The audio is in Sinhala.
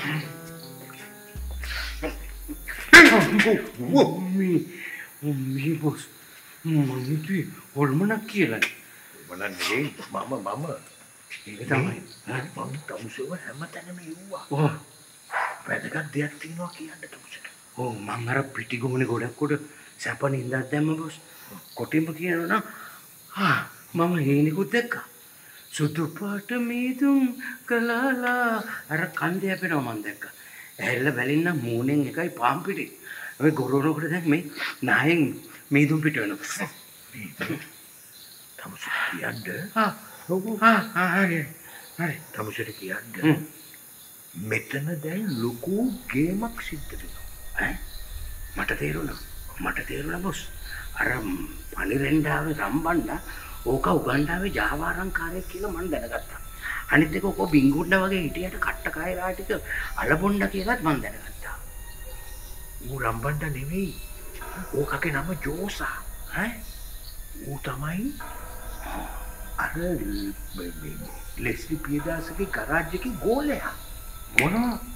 මේ බොස් මම හිතුවේ හොල්මනක් කියලා. මම නෙවෙයි මම ඒක තමයි. මම තමුසෙව හැමතැනම යුවා. ඔව්. වැදගත් දෙයක් තියෙනවා කියන්න තමුසෙට. ඔව් මං අර පිටිගොමනේ ගොඩක් උඩ සැපනින්දක් දැම්ම බොස්. කොටින්ම කියනවා මම හේනිකුත් දැක්කා. සුදු පාට මීදුම් කලාලා අර කන්දේ අපේනවා මං දැක්කා. ඇහැල්ල බැලින්න මූණෙන් එකයි පාම් පිටේ. ඔය ගොරෝරකට දැන් මේ නායෙන් මීදුම් පිට වෙනවා. තමුසෙට කියන්න. හරි. තමුසෙට කියන්න. මෙතන දැන් ලොකු ගේමක් සිද්ධ වෙනවා. මට තේරුණා බොස්. අර පනිරෙන්ඩාවේ රම්බණ්ඩා ඕක උගන්ඩාවේ ජාවාරංකාරයෙක් කියලා මම දැනගත්තා. අනිත් එක ඔක බින්ගුණ්ඩ වගේ හිටියට කට්ට කයරා ටික අලබොණ්ඩ කියලාත් මම දැනගත්තා. ඌ රම්බණ්ඩ නෙවෙයි. ඕකගේ නම ජෝසා. ඌ තමයි අර ලෙස්ලි පියදාසගේ ගරාජ් එකේ ගෝලයා. මොනවා